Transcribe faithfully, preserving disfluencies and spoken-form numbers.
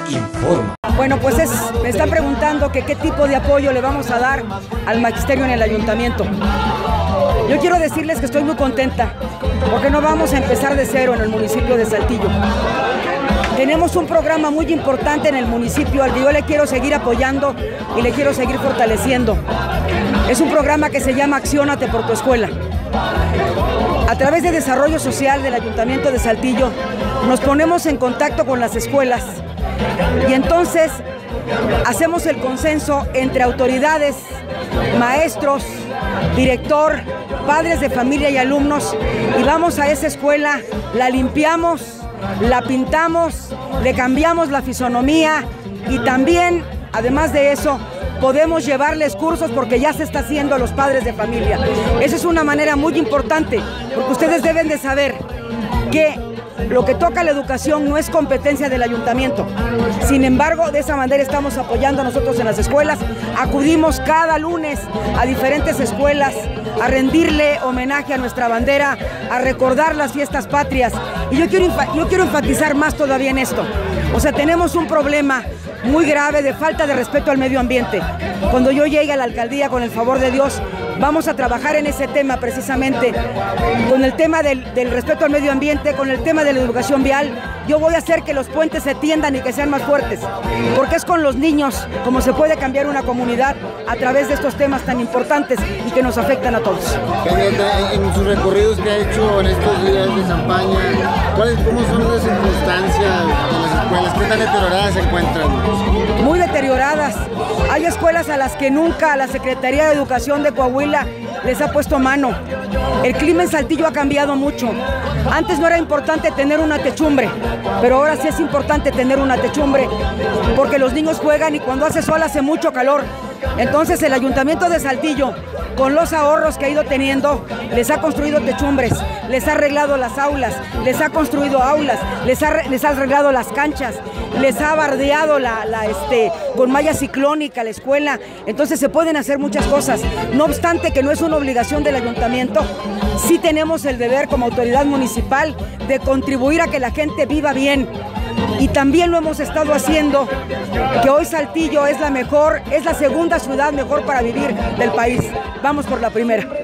informa. Bueno, pues es, me están preguntando que qué tipo de apoyo le vamos a dar al magisterio en el ayuntamiento. Yo quiero decirles que estoy muy contenta, porque no vamos a empezar de cero en el municipio de Saltillo. Tenemos un programa muy importante en el municipio al que yo le quiero seguir apoyando y le quiero seguir fortaleciendo. Es un programa que se llama Acciónate por tu escuela. A través de Desarrollo Social del Ayuntamiento de Saltillo nos ponemos en contacto con las escuelas y entonces hacemos el consenso entre autoridades, maestros, director, padres de familia y alumnos, y vamos a esa escuela, la limpiamos, la pintamos, le cambiamos la fisonomía y también, además de eso, podemos llevarles cursos porque ya se está haciendo a los padres de familia. Esa es una manera muy importante, porque ustedes deben de saber que lo que toca la educación no es competencia del ayuntamiento. Sin embargo, de esa manera estamos apoyando nosotros en las escuelas. Acudimos cada lunes a diferentes escuelas a rendirle homenaje a nuestra bandera, a recordar las fiestas patrias. Y yo quiero, yo quiero enfatizar más todavía en esto. O sea, tenemos un problema muy grave de falta de respeto al medio ambiente. Cuando yo llegue a la alcaldía, con el favor de Dios, vamos a trabajar en ese tema precisamente, con el tema del, del respeto al medio ambiente, con el tema de la educación vial. Yo voy a hacer que los puentes se tiendan y que sean más fuertes, porque es con los niños como se puede cambiar una comunidad a través de estos temas tan importantes y que nos afectan a todos. En sus recorridos que ha hecho en estos días de campaña, ¿cuáles, cómo son las circunstancias de las escuelas? ¿Qué tan deterioradas se encuentran? Muy deterioradas. Hay escuelas a las que nunca la Secretaría de Educación de Coahuila les ha puesto mano. El clima en Saltillo ha cambiado mucho. Antes no era importante tener una techumbre, pero ahora sí es importante tener una techumbre, porque los niños juegan y cuando hace sol hace mucho calor. Entonces el Ayuntamiento de Saltillo, con los ahorros que ha ido teniendo, les ha construido techumbres, les ha arreglado las aulas, les ha construido aulas, les ha, les ha arreglado las canchas, les ha bardeado la, la, este, con malla ciclónica la escuela. Entonces se pueden hacer muchas cosas. No obstante que no es una obligación del ayuntamiento, sí tenemos el deber como autoridad municipal de contribuir a que la gente viva bien. Y también lo hemos estado haciendo, que hoy Saltillo es la mejor, es la segunda ciudad mejor para vivir del país. Vamos por la primera.